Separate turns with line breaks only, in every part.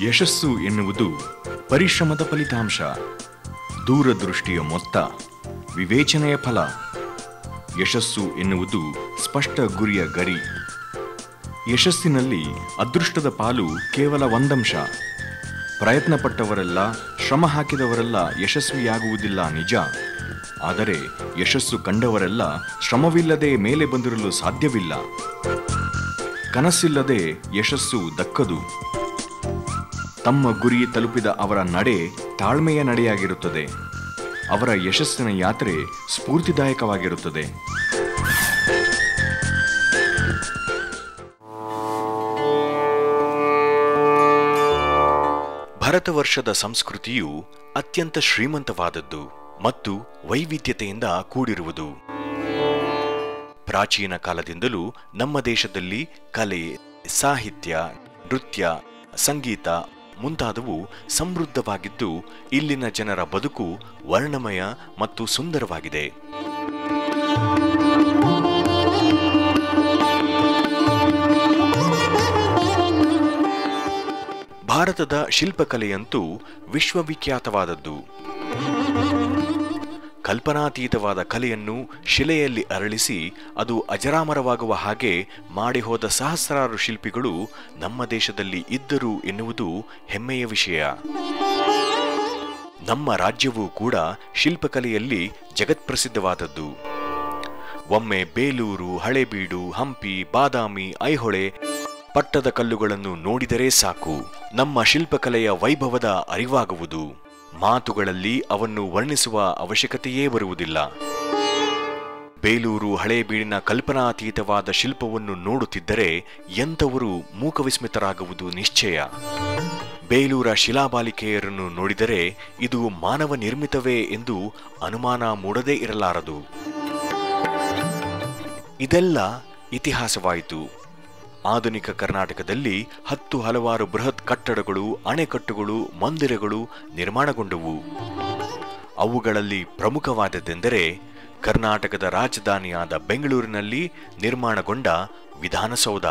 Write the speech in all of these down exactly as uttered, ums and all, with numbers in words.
ಯಶಸ್ಸು ಎನ್ನುವುದು ಪರಿಶ್ರಮದ ಫಲಿತಾಂಶ, ದೂರದೃಷ್ಟಿಯ ಮೊತ್ತ, ವಿವೇಚನೆಯ ಫಲ. ಯಶಸ್ಸು ಎನ್ನುವುದು ಸ್ಪಷ್ಟ ಗುರಿಯ ಗರಿ. ಯಶಸ್ಸಿನಲ್ಲಿ ಅದೃಷ್ಟದ ಪಾಲು ಕೇವಲ ಒಂದಂಶ. ಪ್ರಯತ್ನಪಟ್ಟವರೆಲ್ಲ, ಶ್ರಮ ಹಾಕಿದವರೆಲ್ಲ ಯಶಸ್ವಿಯಾಗುವುದಿಲ್ಲ ನಿಜ. ಆದರೆ ಯಶಸ್ಸು ಕಂಡವರೆಲ್ಲ ಶ್ರಮವಿಲ್ಲದೆ ಮೇಲೆ ಬಂದಿರಲು ಸಾಧ್ಯವಿಲ್ಲ. ಕನಸಿಲ್ಲದೆ ಯಶಸ್ಸು ದಕ್ಕದು. ತಮ್ಮ ಗುರಿ ತಲುಪಿದ ಅವರ ನಡೆ ತಾಳ್ಮೆಯ ನಡೆಯಾಗಿರುತ್ತದೆ. ಅವರ ಯಶಸ್ಸಿನ ಯಾತ್ರೆ ಸ್ಫೂರ್ತಿದಾಯಕವಾಗಿರುತ್ತದೆ. ಭಾರತ ವರ್ಷದ ಸಂಸ್ಕೃತಿಯು ಅತ್ಯಂತ ಶ್ರೀಮಂತವಾದದ್ದು ಮತ್ತು ವೈವಿಧ್ಯತೆಯಿಂದ ಕೂಡಿರುವುದು. ಪ್ರಾಚೀನ ಕಾಲದಿಂದಲೂ ನಮ್ಮ ದೇಶದಲ್ಲಿ ಕಲೆ, ಸಾಹಿತ್ಯ, ನೃತ್ಯ, ಸಂಗೀತ ಮುಂತಾದವು ಸಮೃದ್ಧವಾಗಿದ್ದು, ಇಲ್ಲಿನ ಜನರ ಬದುಕು ವರ್ಣಮಯ ಮತ್ತು ಸುಂದರವಾಗಿದೆ. ಭಾರತದ ಶಿಲ್ಪಕಲೆಯಂತೂ ವಿಶ್ವವಿಖ್ಯಾತವಾದದ್ದು. ಕಲ್ಪನಾತೀತವಾದ ಕಲೆಯನ್ನು ಶಿಲೆಯಲ್ಲಿ ಅರಳಿಸಿ ಅದು ಅಜರಾಮರವಾಗುವ ಹಾಗೆ ಮಾಡಿಹೋದ ಸಹಸ್ರಾರು ಶಿಲ್ಪಿಗಳು ನಮ್ಮ ದೇಶದಲ್ಲಿ ಇದ್ದರು ಎನ್ನುವುದು ಹೆಮ್ಮೆಯ ವಿಷಯ. ನಮ್ಮ ರಾಜ್ಯವೂ ಕೂಡ ಶಿಲ್ಪಕಲೆಯಲ್ಲಿ ಜಗತ್ಪ್ರಸಿದ್ಧವಾದದ್ದು. ಒಮ್ಮೆ ಬೇಲೂರು, ಹಳೇಬೀಡು, ಹಂಪಿ, ಬಾದಾಮಿ, ಐಹೊಳೆ ಪಟ್ಟದ ಕಲ್ಲುಗಳನ್ನು ನೋಡಿದರೆ ಸಾಕು, ನಮ್ಮ ಶಿಲ್ಪಕಲೆಯ ವೈಭವದ ಅರಿವಾಗುವುದು. ಮಾತುಗಳಲ್ಲಿ ಅವನ್ನು ವರ್ಣಿಸುವ ಅವಶ್ಯಕತೆಯೇ ಬರುವುದಿಲ್ಲ. ಬೇಲೂರು, ಹಳೇಬೀಡಿನ ಕಲ್ಪನಾತೀತವಾದ ಶಿಲ್ಪವನ್ನು ನೋಡುತ್ತಿದ್ದರೆ ಎಂಥವರು ಮೂಕವಿಸ್ಮಿತರಾಗುವುದು ನಿಶ್ಚಯ. ಬೇಲೂರ ಶಿಲಾಬಾಲಿಕೆಯರನ್ನು ನೋಡಿದರೆ ಇದು ಮಾನವ ನಿರ್ಮಿತವೇ ಎಂದು ಅನುಮಾನ ಮೂಡದೇ ಇರಲಾರದು. ಇದೆಲ್ಲ ಇತಿಹಾಸವಾಯಿತು. ಆಧುನಿಕ ಕರ್ನಾಟಕದಲ್ಲಿ ಹತ್ತು ಹಲವಾರು ಬೃಹತ್ ಕಟ್ಟಡಗಳು, ಅಣೆಕಟ್ಟುಗಳು, ಮಂದಿರಗಳು ನಿರ್ಮಾಣಗೊಂಡವು. ಅವುಗಳಲ್ಲಿ ಪ್ರಮುಖವಾದದ್ದೆಂದರೆ ಕರ್ನಾಟಕದ ರಾಜಧಾನಿಯಾದ ಬೆಂಗಳೂರಿನಲ್ಲಿ ನಿರ್ಮಾಣಗೊಂಡ ವಿಧಾನಸೌಧ.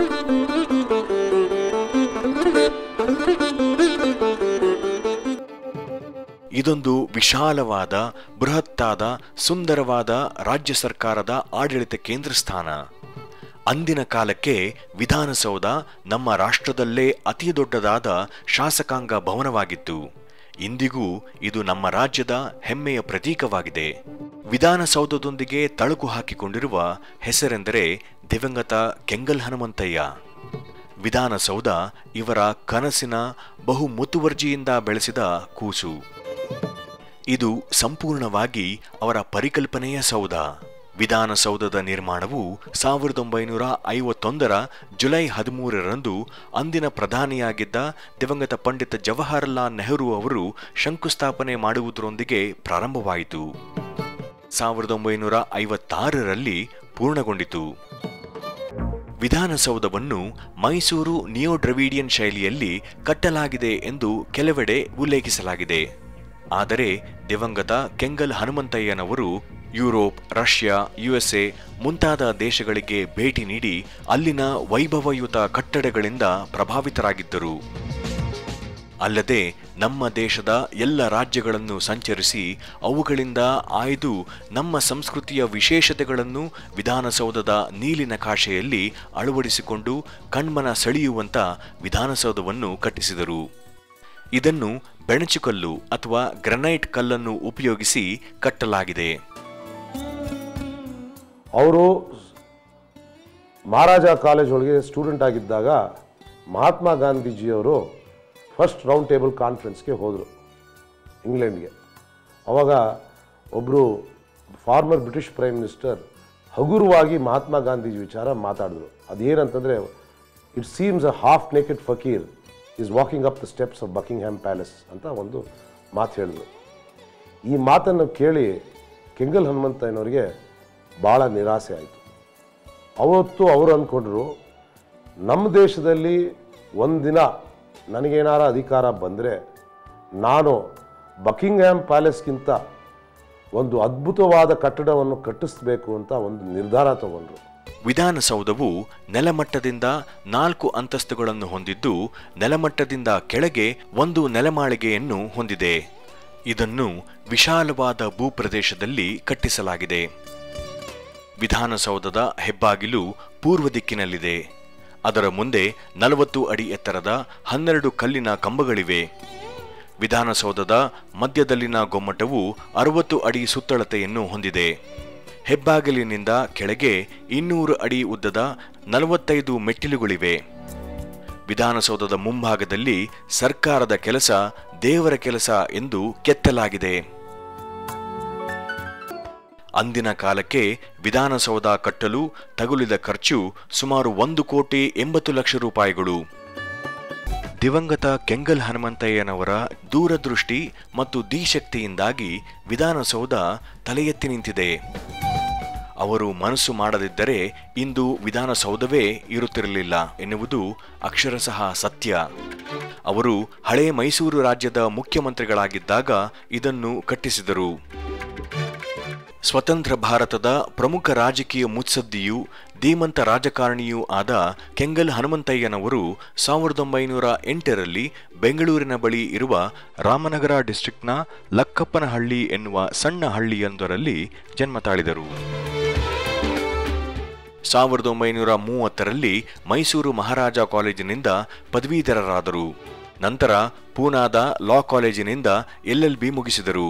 ಇದೊಂದು ವಿಶಾಲವಾದ, ಬೃಹತ್ತಾದ, ಸುಂದರವಾದ ರಾಜ್ಯ ಸರ್ಕಾರದ ಆಡಳಿತ ಕೇಂದ್ರ ಸ್ಥಾನ. ಅಂದಿನ ಕಾಲಕ್ಕೆ ವಿಧಾನಸೌಧ ನಮ್ಮ ರಾಷ್ಟ್ರದಲ್ಲೇ ಅತಿ ದೊಡ್ಡದಾದ ಶಾಸಕಾಂಗ ಭವನವಾಗಿತ್ತು. ಇಂದಿಗೂ ಇದು ನಮ್ಮ ರಾಜ್ಯದ ಹೆಮ್ಮೆಯ ಪ್ರತೀಕವಾಗಿದೆ. ವಿಧಾನಸೌಧದೊಂದಿಗೆ ತಳುಕು ಹಾಕಿಕೊಂಡಿರುವ ಹೆಸರೆಂದರೆ ದಿವಂಗತ ಕೆಂಗಲ್ ಹನುಮಂತಯ್ಯ. ವಿಧಾನಸೌಧ ಇವರ ಕನಸಿನ ಬಹು ಮುತುವರ್ಜಿಯಿಂದ ಬೆಳೆಸಿದ ಕೂಸು. ಇದು ಸಂಪೂರ್ಣವಾಗಿ ಅವರ ಪರಿಕಲ್ಪನೆಯ ಸೌಧ. ವಿಧಾನಸೌಧದ ನಿರ್ಮಾಣವು ಸಾವಿರದ ಒಂಬೈನೂರ ಐವತ್ತೊಂದರ ಜುಲೈ ಹದಿಮೂರರಂದು ಅಂದಿನ ಪ್ರಧಾನಿಯಾಗಿದ್ದ ದಿವಂಗತ ಪಂಡಿತ ಜವಾಹರಲಾಲ್ ನೆಹರು ಅವರು ಶಂಕುಸ್ಥಾಪನೆ ಮಾಡುವುದರೊಂದಿಗೆ ಪ್ರಾರಂಭವಾಯಿತು. ಸಾವಿರದ ಒಂಬೈನೂರ ಐವತ್ತಾರರಲ್ಲಿ ಪೂರ್ಣಗೊಂಡಿತು. ವಿಧಾನಸೌಧವನ್ನು ಮೈಸೂರು ನಿಯೋ ಡ್ರಾವಿಡಿಯನ್ ಶೈಲಿಯಲ್ಲಿ ಕಟ್ಟಲಾಗಿದೆ ಎಂದು ಕೆಲವೆಡೆ ಉಲ್ಲೇಖಿಸಲಾಗಿದೆ. ಆದರೆ ದಿವಂಗತ ಕೆಂಗಲ್ ಹನುಮಂತಯ್ಯನವರು ಯುರೋಪ್, ರಷ್ಯಾ, ಯುಎಸ್ಎ ಮುಂತಾದ ದೇಶಗಳಿಗೆ ಭೇಟಿ ನೀಡಿ ಅಲ್ಲಿನ ವೈಭವಯುತ ಕಟ್ಟಡಗಳಿಂದ ಪ್ರಭಾವಿತರಾಗಿದ್ದರು. ಅಲ್ಲದೆ ನಮ್ಮ ದೇಶದ ಎಲ್ಲ ರಾಜ್ಯಗಳನ್ನು ಸಂಚರಿಸಿ ಅವುಗಳಿಂದ ಆಯ್ದು ನಮ್ಮ ಸಂಸ್ಕೃತಿಯ ವಿಶೇಷತೆಗಳನ್ನು ವಿಧಾನಸೌಧದ ನೀಲಿ ನಕಾಶೆಯಲ್ಲಿ ಅಳವಡಿಸಿಕೊಂಡು ಕಣ್ಮನ ಸೆಳೆಯುವಂತ ವಿಧಾನಸೌಧವನ್ನು ಕಟ್ಟಿಸಿದರು. ಇದನ್ನು ಬೆಣಚುಕಲ್ಲು ಅಥವಾ ಗ್ರನೈಟ್ ಕಲ್ಲನ್ನು ಉಪಯೋಗಿಸಿ ಕಟ್ಟಲಾಗಿದೆ.
ಅವರು ಮಹಾರಾಜ ಕಾಲೇಜ್ ಒಳಗೆ ಸ್ಟೂಡೆಂಟ್ ಆಗಿದ್ದಾಗ ಮಹಾತ್ಮ ಗಾಂಧೀಜಿಯವರು ಫಸ್ಟ್ ರೌಂಡ್ ಟೇಬಲ್ ಕಾನ್ಫರೆನ್ಸ್ಗೆ ಹೋದರು ಇಂಗ್ಲೆಂಡ್ಗೆ. ಆವಾಗ ಒಬ್ಬರು ಫಾರ್ಮರ್ ಬ್ರಿಟಿಷ್ ಪ್ರೈಮ್ ಮಿನಿಸ್ಟರ್ ಹಗುರವಾಗಿ ಮಹಾತ್ಮ ಗಾಂಧೀಜಿ ವಿಚಾರ ಮಾತಾಡಿದ್ರು. ಅದೇನಂತಂದರೆ, it seems a half naked fakir is walking up the steps of Buckingham palace ಅಂತ ಒಂದು ಮಾತು ಹೇಳಿದ್ರು. ಈ ಮಾತನ್ನು ಕೇಳಿ ಕೆಂಗಲ್ ಹನುಮಂತಯ್ಯನವರಿಗೆ ಭಾಳ ನಿರಾಸೆ ಆಯಿತು. ಅವತ್ತು ಅವರು ಅಂದ್ಕೊಂಡ್ರು, ನಮ್ಮ ದೇಶದಲ್ಲಿ ಒಂದಿನ ನನಗೇನಾರ ಅಧಿಕಾರ ಬಂದರೆ ನಾನು ಬಕಿಂಗ್ಹ್ಯಾಮ್ ಪ್ಯಾಲೇಸ್ಗಿಂತ ಒಂದು ಅದ್ಭುತವಾದ ಕಟ್ಟಡವನ್ನು ಕಟ್ಟಿಸ್ಬೇಕು ಅಂತ ಒಂದು ನಿರ್ಧಾರ ತಗೊಂಡ್ರು.
ವಿಧಾನಸೌಧವು ನೆಲಮಟ್ಟದಿಂದ ನಾಲ್ಕು ಅಂತಸ್ತುಗಳನ್ನು ಹೊಂದಿದ್ದು ನೆಲಮಟ್ಟದಿಂದ ಕೆಳಗೆ ಒಂದು ನೆಲಮಾಳಿಗೆಯನ್ನು ಹೊಂದಿದೆ. ಇದನ್ನು ವಿಶಾಲವಾದ ಭೂಪ್ರದೇಶದಲ್ಲಿ ಕಟ್ಟಿಸಲಾಗಿದೆ. ವಿಧಾನಸೌಧದ ಹೆಬ್ಬಾಗಿಲು ಪೂರ್ವ ದಿಕ್ಕಿನಲ್ಲಿದೆ. ಅದರ ಮುಂದೆ ನಲವತ್ತು ಅಡಿ ಎತ್ತರದ ಹನ್ನೆರಡು ಕಲ್ಲಿನ ಕಂಬಗಳಿವೆ. ವಿಧಾನಸೌಧದ ಮಧ್ಯದಲ್ಲಿನ ಗೊಮ್ಮಟವು ಅರವತ್ತು ಅಡಿ ಸುತ್ತಳತೆಯನ್ನು ಹೊಂದಿದೆ. ಹೆಬ್ಬಾಗಿಲಿನಿಂದ ಕೆಳಗೆ ಇನ್ನೂರು ಅಡಿ ಉದ್ದದ ನಲವತ್ತೈದು ಮೆಟ್ಟಿಲುಗಳಿವೆ. ವಿಧಾನಸೌಧದ ಮುಂಭಾಗದಲ್ಲಿ ಸರ್ಕಾರದ ಕೆಲಸ, ದೇವರ ಕೆಲಸ ಎಂದು ಕೆತ್ತಲಾಗಿದೆ. ಅಂದಿನ ಕಾಲಕ್ಕೆ ವಿಧಾನಸೌಧ ಕಟ್ಟಲು ತಗುಲಿದ ಖರ್ಚು ಸುಮಾರು ಒಂದು ಕೋಟಿ ಎಂಬತ್ತು ಲಕ್ಷ ರೂಪಾಯಿಗಳು. ದಿವಂಗತ ಕೆಂಗಲ್ ಹನುಮಂತಯ್ಯನವರ ದೂರದೃಷ್ಟಿ ಮತ್ತು ಧೀಶಕ್ತಿಯಿಂದಾಗಿ ವಿಧಾನಸೌಧ ತಲೆ ಎತ್ತಿ ನಿಂತಿದೆ. ಅವರು ಮನಸ್ಸು ಮಾಡದಿದ್ದರೆ ಇಂದು ವಿಧಾನಸೌಧವೇ ಇರುತ್ತಿರಲಿಲ್ಲ ಎನ್ನುವುದು ಅಕ್ಷರಶಃ ಸತ್ಯ. ಅವರು ಹಳೆ ಮೈಸೂರು ರಾಜ್ಯದ ಮುಖ್ಯಮಂತ್ರಿಗಳಾಗಿದ್ದಾಗ ಇದನ್ನು ಕಟ್ಟಿಸಿದರು. ಸ್ವತಂತ್ರ ಭಾರತದ ಪ್ರಮುಖ ರಾಜಕೀಯ ಮುತ್ಸದ್ದಿಯೂ ಧೀಮಂತ ರಾಜಕಾರಣಿಯೂ ಆದ ಕೆಂಗಲ್ ಹನುಮಂತಯ್ಯನವರು ಸಾವಿರದ ಒಂಬೈನೂರ ಎಂಟರಲ್ಲಿ ಬೆಂಗಳೂರಿನ ಬಳಿ ಇರುವ ರಾಮನಗರ ಡಿಸ್ಟ್ರಿಕ್ಟ್ನ ಲಕ್ಕಪ್ಪನಹಳ್ಳಿ ಎನ್ನುವ ಸಣ್ಣ ಹಳ್ಳಿಯೊಂದರಲ್ಲಿ ಜನ್ಮ ತಾಳಿದರು. ಸಾವಿರದ ಒಂಬೈನೂರ ಮೂವತ್ತರಲ್ಲಿ ಮೈಸೂರು ಮಹಾರಾಜ ಕಾಲೇಜಿನಿಂದ ಪದವೀಧರರಾದರು. ನಂತರ ಪೂನಾದ ಲಾ ಕಾಲೇಜಿನಿಂದ ಎಲ್ ಎಲ್ ಬಿ ಮುಗಿಸಿದರು.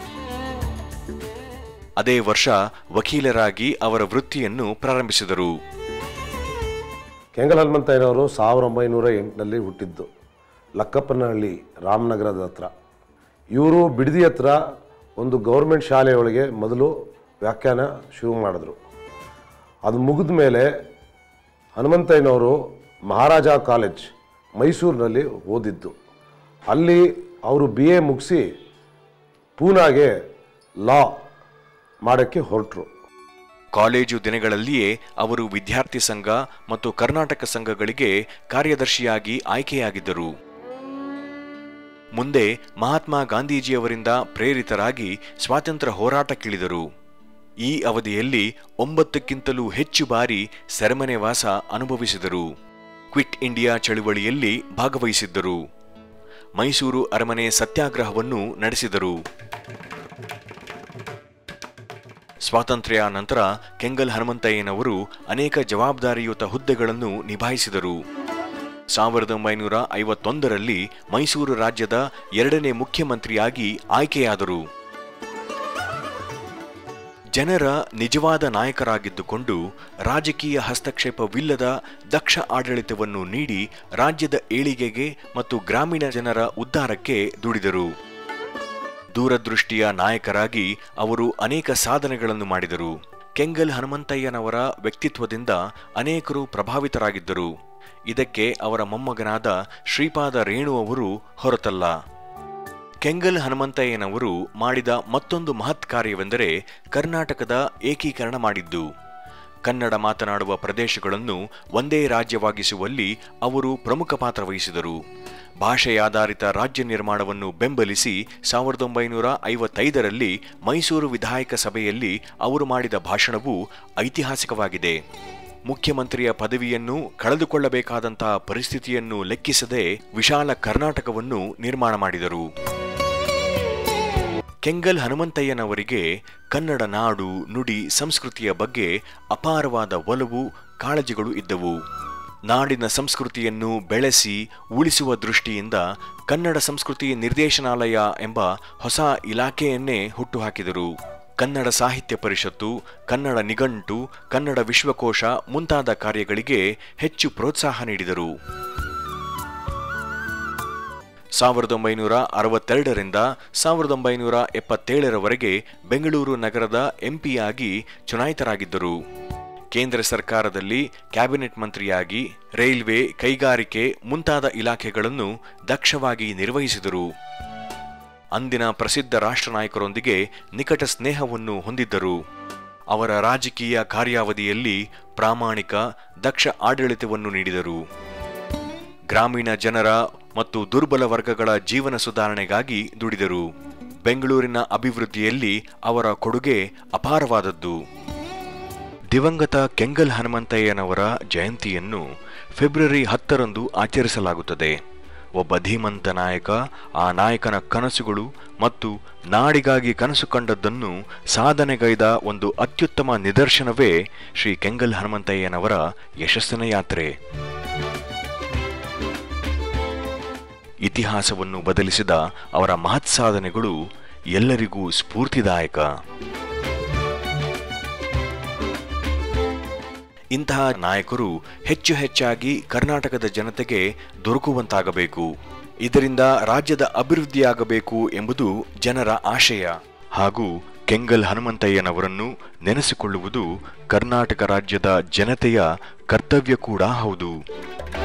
ಅದೇ ವರ್ಷ ವಕೀಲರಾಗಿ ಅವರ ವೃತ್ತಿಯನ್ನು ಪ್ರಾರಂಭಿಸಿದರು.
ಕೆಂಗಲ್ ಹನುಮಂತಯ್ಯನವರು ಸಾವಿರದ ಒಂಬೈನೂರ ಎಂಟರಲ್ಲಿ ಹುಟ್ಟಿದ್ದು ಲಕ್ಕಪ್ಪನಹಳ್ಳಿ ರಾಮನಗರದ ಹತ್ರ. ಇವರು ಬಿಡದಿ ಹತ್ರ ಒಂದು ಗೌರ್ಮೆಂಟ್ ಶಾಲೆಯೊಳಗೆ ಮೊದಲು ವ್ಯಾಖ್ಯಾನ ಶುರು ಮಾಡಿದ್ರು. ಅದು ಮುಗಿದ ಮೇಲೆ ಹನುಮಂತಯ್ಯನವರು ಮಹಾರಾಜ ಕಾಲೇಜ್ ಮೈಸೂರಿನಲ್ಲಿ ಓದಿದ್ದು. ಅಲ್ಲಿ ಅವರು ಬಿ ಎ ಮುಗಿಸಿ ಪೂನಾಗೆ ಲಾ ಮಾಡೋಕ್ಕೆ ಹೊರಟರು.
ಕಾಲೇಜು ದಿನಗಳಲ್ಲಿಯೇ ಅವರು ವಿದ್ಯಾರ್ಥಿ ಸಂಘ ಮತ್ತು ಕರ್ನಾಟಕ ಸಂಘಗಳಿಗೆ ಕಾರ್ಯದರ್ಶಿಯಾಗಿ ಆಯ್ಕೆಯಾಗಿದ್ದರು. ಮುಂದೆ ಮಹಾತ್ಮ ಗಾಂಧೀಜಿಯವರಿಂದ ಪ್ರೇರಿತರಾಗಿ ಸ್ವಾತಂತ್ರ್ಯ ಹೋರಾಟಕ್ಕಿಳಿದರು. ಈ ಅವಧಿಯಲ್ಲಿ ಒಂಬತ್ತಕ್ಕಿಂತಲೂ ಹೆಚ್ಚು ಬಾರಿ ಸೆರೆಮನೆವಾಸ ಅನುಭವಿಸಿದರು. ಕ್ವಿಟ್ ಇಂಡಿಯಾ ಚಳುವಳಿಯಲ್ಲಿ ಭಾಗವಹಿಸಿದ್ದರು. ಮೈಸೂರು ಅರಮನೆ ಸತ್ಯಾಗ್ರಹವನ್ನು ನಡೆಸಿದರು. ಸ್ವಾತಂತ್ರ್ಯ ನಂತರ ಕೆಂಗಲ್ ಹನುಮಂತಯ್ಯನವರು ಅನೇಕ ಜವಾಬ್ದಾರಿಯುತ ಹುದ್ದೆಗಳನ್ನು ನಿಭಾಯಿಸಿದರು. ಸಾವಿರದ ಒಂಬೈನೂರ ಐವತ್ತೊಂದರಲ್ಲಿ ಮೈಸೂರು ರಾಜ್ಯದ ಎರಡನೇ ಮುಖ್ಯಮಂತ್ರಿಯಾಗಿ ಆಯ್ಕೆಯಾದರು. ಜನರ ನಿಜವಾದ ನಾಯಕರಾಗಿದ್ದುಕೊಂಡು ರಾಜಕೀಯ ಹಸ್ತಕ್ಷೇಪವಿಲ್ಲದ ದಕ್ಷ ಆಡಳಿತವನ್ನು ನೀಡಿ ರಾಜ್ಯದ ಏಳಿಗೆಗೆ ಮತ್ತು ಗ್ರಾಮೀಣ ಜನರ ಉದ್ಧಾರಕ್ಕೆ ದುಡಿದರು. ದೂರದೃಷ್ಟಿಯ ನಾಯಕರಾಗಿ ಅವರು ಅನೇಕ ಸಾಧನೆಗಳನ್ನು ಮಾಡಿದರು. ಕೆಂಗಲ್ ಹನುಮಂತಯ್ಯನವರ ವ್ಯಕ್ತಿತ್ವದಿಂದ ಅನೇಕರು ಪ್ರಭಾವಿತರಾಗಿದ್ದರು. ಇದಕ್ಕೆ ಅವರ ಮೊಮ್ಮಗನಾದ ಶ್ರೀಪಾದ ರೇಣು ಅವರು ಹೊರತಲ್ಲ. ಕೆಂಗಲ್ ಹನುಮಂತಯ್ಯನವರು ಮಾಡಿದ ಮತ್ತೊಂದು ಮಹತ್ ಕಾರ್ಯವೆಂದರೆ ಕರ್ನಾಟಕದ ಏಕೀಕರಣ ಮಾಡಿದ್ದು. ಕನ್ನಡ ಮಾತನಾಡುವ ಪ್ರದೇಶಗಳನ್ನು ಒಂದೇ ರಾಜ್ಯವಾಗಿಸುವಲ್ಲಿ ಅವರು ಪ್ರಮುಖ ಪಾತ್ರ ವಹಿಸಿದರು. ಭಾಷೆಯಾಧಾರಿತ ರಾಜ್ಯ ನಿರ್ಮಾಣವನ್ನು ಬೆಂಬಲಿಸಿ ಸಾವಿರದ ಒಂಬೈನೂರ ಐವತ್ತೈದರಲ್ಲಿ ಮೈಸೂರು ವಿಧಾಯಕ ಸಭೆಯಲ್ಲಿ ಅವರು ಮಾಡಿದ ಭಾಷಣವು ಐತಿಹಾಸಿಕವಾಗಿದೆ. ಮುಖ್ಯಮಂತ್ರಿಯ ಪದವಿಯನ್ನು ಕಳೆದುಕೊಳ್ಳಬೇಕಾದಂತಹ ಪರಿಸ್ಥಿತಿಯನ್ನು ಲೆಕ್ಕಿಸದೆ ವಿಶಾಲ ಕರ್ನಾಟಕವನ್ನು ನಿರ್ಮಾಣ ಮಾಡಿದರು. ಕೆಂಗಲ್ ಹನುಮಂತಯ್ಯನವರಿಗೆ ಕನ್ನಡ ನಾಡು, ನುಡಿ, ಸಂಸ್ಕೃತಿಯ ಬಗ್ಗೆ ಅಪಾರವಾದ ಒಲವು, ಕಾಳಜಿಗಳು ಇದ್ದವು. ನಾಡಿನ ಸಂಸ್ಕೃತಿಯನ್ನು ಬೆಳೆಸಿ ಉಳಿಸುವ ದೃಷ್ಟಿಯಿಂದ ಕನ್ನಡ ಸಂಸ್ಕೃತಿ ನಿರ್ದೇಶನಾಲಯ ಎಂಬ ಹೊಸ ಇಲಾಖೆಯನ್ನೇ ಹುಟ್ಟುಹಾಕಿದರು. ಕನ್ನಡ ಸಾಹಿತ್ಯ ಪರಿಷತ್ತು, ಕನ್ನಡ ನಿಘಂಟು, ಕನ್ನಡ ವಿಶ್ವಕೋಶ ಮುಂತಾದ ಕಾರ್ಯಗಳಿಗೆ ಹೆಚ್ಚು ಪ್ರೋತ್ಸಾಹ ನೀಡಿದರು. ಸಾವಿರದ ಒಂಬೈನೂರ ಅರವತ್ತೆರಡರಿಂದ ಸಾವಿರದ ಒಂಬೈನೂರ ಎಪ್ಪತ್ತೇಳರವರೆಗೆ ಬೆಂಗಳೂರು ನಗರದ ಎಂಪಿಯಾಗಿ ಚುನಾಯಿತರಾಗಿದ್ದರು. ಕೇಂದ್ರ ಸರ್ಕಾರದಲ್ಲಿ ಕ್ಯಾಬಿನೆಟ್ ಮಂತ್ರಿಯಾಗಿ ರೈಲ್ವೆ, ಕೈಗಾರಿಕೆ ಮುಂತಾದ ಇಲಾಖೆಗಳನ್ನು ದಕ್ಷವಾಗಿ ನಿರ್ವಹಿಸಿದರು. ಅಂದಿನ ಪ್ರಸಿದ್ಧ ರಾಷ್ಟ್ರ ನಾಯಕರೊಂದಿಗೆ ನಿಕಟ ಸ್ನೇಹವನ್ನು ಹೊಂದಿದ್ದರು. ಅವರ ರಾಜಕೀಯ ಕಾರ್ಯಾವಧಿಯಲ್ಲಿ ಪ್ರಾಮಾಣಿಕ, ದಕ್ಷ ಆಡಳಿತವನ್ನು ನೀಡಿದರು. ಗ್ರಾಮೀಣ ಜನರ ಮತ್ತು ದುರ್ಬಲ ವರ್ಗಗಳ ಜೀವನ ಸುಧಾರಣೆಗಾಗಿ ದುಡಿದರು. ಬೆಂಗಳೂರಿನ ಅಭಿವೃದ್ಧಿಯಲ್ಲಿ ಅವರ ಕೊಡುಗೆ ಅಪಾರವಾದದ್ದು. ದಿವಂಗತ ಕೆಂಗಲ್ ಹನುಮಂತಯ್ಯನವರ ಜಯಂತಿಯನ್ನು ಫೆಬ್ರವರಿ ಹತ್ತರಂದು ಆಚರಿಸಲಾಗುತ್ತದೆ. ಒಬ್ಬ ಧೀಮಂತ ನಾಯಕ, ಆ ನಾಯಕನ ಕನಸುಗಳು ಮತ್ತು ನಾಡಿಗಾಗಿ ಕನಸು ಕಂಡದ್ದನ್ನು ಸಾಧನೆಗೈದ ಒಂದು ಅತ್ಯುತ್ತಮ ನಿದರ್ಶನವೇ ಶ್ರೀ ಕೆಂಗಲ್ ಹನುಮಂತಯ್ಯನವರ ಯಶಸ್ಸಿನ ಯಾತ್ರೆ. ಇತಿಹಾಸವನ್ನು ಬದಲಿಸಿದ ಅವರ ಮಹತ್ ಸಾಧನೆಗಳು ಎಲ್ಲರಿಗೂ ಸ್ಫೂರ್ತಿದಾಯಕ. ಇಂತಹ ನಾಯಕರು ಹೆಚ್ಚು ಹೆಚ್ಚಾಗಿ ಕರ್ನಾಟಕದ ಜನತೆಗೆ ದೊರಕುವಂತಾಗಬೇಕು. ಇದರಿಂದ ರಾಜ್ಯದ ಅಭಿವೃದ್ಧಿಯಾಗಬೇಕು ಎಂಬುದು ಜನರ ಆಶಯ. ಹಾಗೂ ಕೆಂಗಲ್ ಹನುಮಂತಯ್ಯನವರನ್ನು ನೆನೆಸಿಕೊಳ್ಳುವುದು ಕರ್ನಾಟಕ ರಾಜ್ಯದ ಜನತೆಯ ಕರ್ತವ್ಯ ಕೂಡ ಹೌದು.